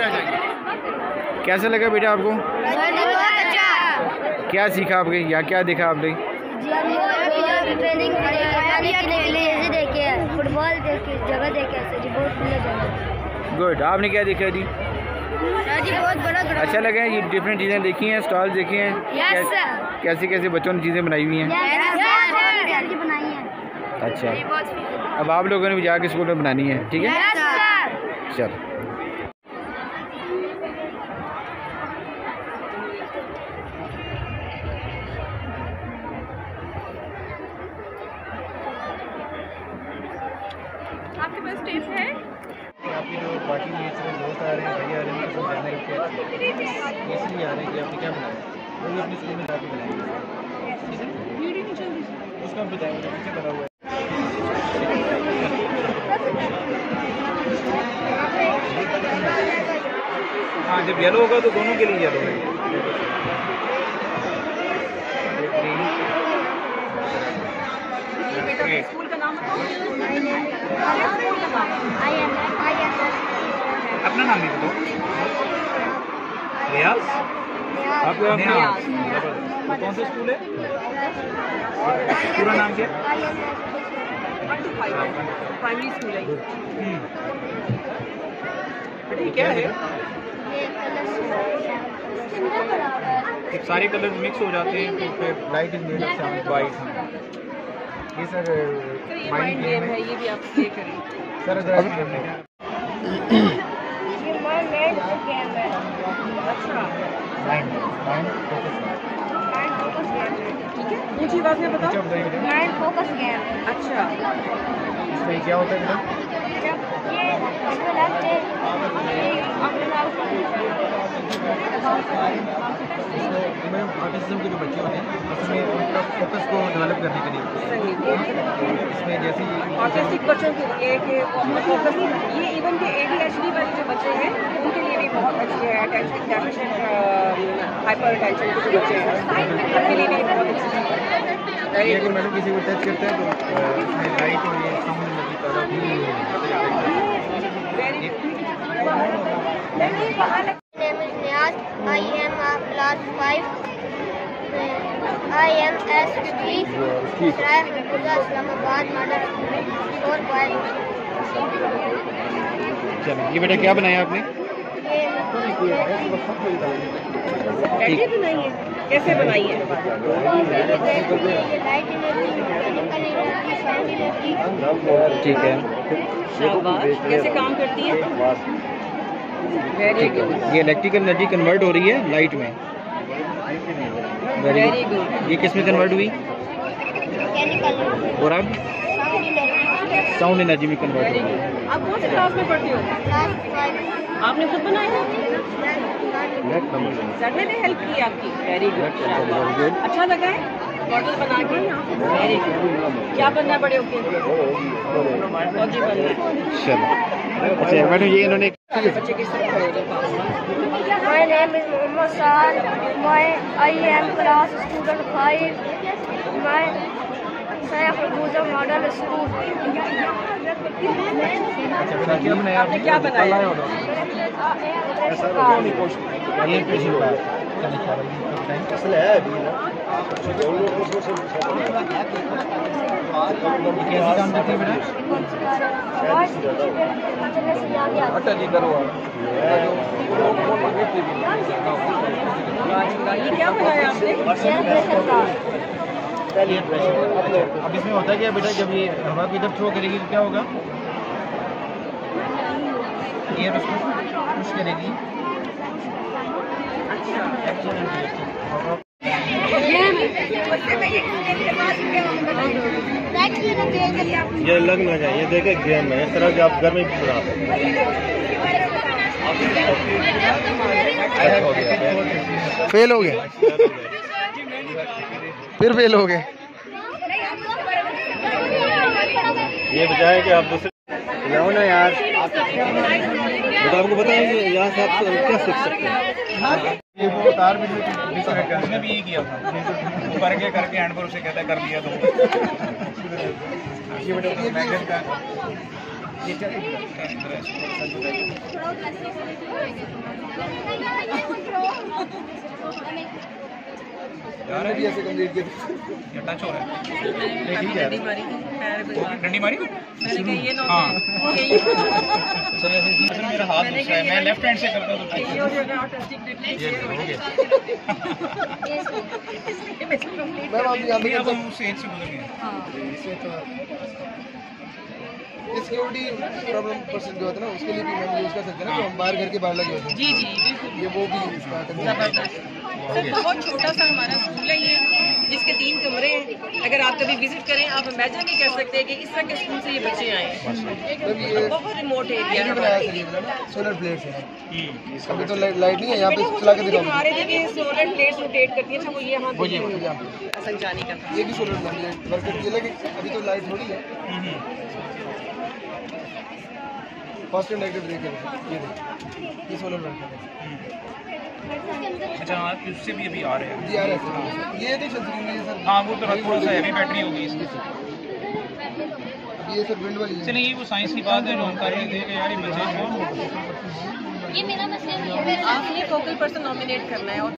आ जाएंगे। कैसा लगा बेटा आपको? अच्छा। क्या सीखा आपके या क्या देखा आपने? ट्रेनिंग देखे, फुटबॉल देखे, जगह देखे, जी बहुत खुला जगह। गुड। आपने क्या देखा जी? जी बहुत बड़ा। अच्छा लगा? ये डिफरेंट चीज़ें देखी हैं, स्टॉल देखे हैं, कैसे कैसे बच्चों ने चीज़ें बनाई हुई हैं? बनाई है। अच्छा, अब आप लोगों ने भी जाके स्कूल में बनानी है, ठीक है? चलो। आपके पास टिप है? आपके जो बाकी मेरे दोस्त आ रहे हैं, भैया आ रहे हैं, उनको जानना है कि इसलिए आ रहे हैं कि आपने क्या बनाया, वो भी अपने स्कूल में जाके बनाएंगे। उसका बताएंगे पीछे बना हुआ है। हाँ, जब येलो होगा तो दोनों के लिए येलो है। स्कूल का नाम बताओ। अपना नाम लिख दो। रियाज। आपका कौन सा स्कूल है? पूरा नाम क्या? प्राइमरी स्कूल है। ये क्या है? सारे कलर मिक्स हो जाते हैं तो फिर light is made of white. ये सर माइंड गेम है, ये भी आप प्ले करें। सर अगर अच्छा, माइंड ठीक है, ऊंची आवाज में बताओ। Mind focus game. अच्छा, इसमें क्या होता है बेटा? जब ये इसमें लगते हैं इसमें ऑटिज्म के जो बच्चे होते हैं उसमें उनका फोकस को डेवलप करने के लिए इसमें जैसे ऑटिस्टिक बच्चों के लिए कि वो अपना फोकस, ये इवन के ADHD वाले जो बच्चे हैं उनके लिए भी बहुत अच्छी है। अटेंशन डेफिशिएंट हाइपर अटेंशन के जो बच्चे हैं उनके लिए भी बहुत अच्छी है। अगर मैडम किसी को टच करते हैं तो इसमें लाइट और ये साउंड एनर्जी पैदा होती है। I am class 5. I am S3. Islamabad Model 4. चलो, ये बेटा क्या बनाया आपने? कैसे बनाई है? कैसे बनाई है? ठीक है, शाबाश। कैसे काम करती है? वेरी ठीक है। ये इलेक्ट्रिकल एनर्जी कन्वर्ट हो रही है लाइट में। Very good. ये किस में कन्वर्ट हुई? और अब साउंड एनर्जी में कन्वर्ट हो रही है। आप कौन से क्लास में पढ़ती हो? आपने खुद बनाया? सर ने हेल्प की आपकी? Very good. अच्छा लगा है मॉडल बना के? Very good. क्या बनना है बड़े होके? फौजी बनना है। चलो, अच्छा मैडम ये इन्होंने बच्चे किस तरह पढ़े होते? My name is Mohammad Saad. I am class student 5. My Saif Al Model School. क्या बनाया आपने क्या बनाया? ये प्रेशर का असल है अभी ना। कैसे काम करती है बेटा? अच्छा जी करो ये क्या बनाया आपने? अब इसमें होता है क्या बेटा, जब ये हवा को इधर थ्रो करेगी तो क्या होगा? एयर उसको पुश करेगी। ये लग ना जाए, ये देखे गेम है इस तरह के आप घर में भी बना सकते हैं। फेल हो गए, फिर फेल हो गए। ये बजाय कि आप दूसरे जाओ ना यार, बेटा आपको बताएं कि यहाँ से आप क्या सीख सकते हैं। ये वो तार भी उसने भी ये किया था, करके हैंड पर उसे कहता कर दिया तो ये बेटा मैगनेट का ये मैंने भी ऐसे कंप्लीट किया या टच हो रहा है ठीक है डंडी मारी मैंने कहा ये हाँ यही असल मेरा हाथ दूसरा है मैं लेफ्ट हैंड से करता हूँ तो हो जाएगा ऑटिस्टिक ये हो गया मैम आप यहाँ नहीं अब हम उससे एज से गुजर गए सिक्योरिटी प्रॉब्लम पर्सन जो होता है ना उसके लिए भी हम यूज़ कर सकते हैं ना जो हम बाहर घर के बाहर लगे होते हैं जी जी बिल्कुल ये वो भी इसका जबरदस्त सर बहुत छोटा सा हमारा स्कूल है ये जिसके 3 कमरे हैं अगर आप कभी विजिट करें आप इमेजिन नहीं कर सकते कि इस तरह के स्कूल से ये बच्चे आए हैं बहुत रिमोट एरिया है बनाया सर ये सोलर प्लेट्स है अभी तो लाइट नहीं है यहाँ पे चला के दिखाऊंगा हमारे देखिए सोलर प्लेट्स रोटेट करती है अच्छा वो ये यहाँ संचानी का ये भी सोलर प्लेट वर्क करती है लेकिन अभी तो लाइट थोड़ी है पॉजिटिव नेगेटिव ब्रेकर ये सोलर वर्क है अच्छा आप उससे भी अभी आ रहे हैं जी आ रहा है सर ये नहीं चल सकेंगे ये सर हाँ वो तो थोड़ा सा हैवी बैटरी होगी इसकी ये सर विंड वाली है चलिए ये वो साइंस की बात है जो हम कर रहे थे कि यार ये बच्चे ये मेरा मसला नहीं है आपने फोकल पर्सन नॉमिनेट करना है और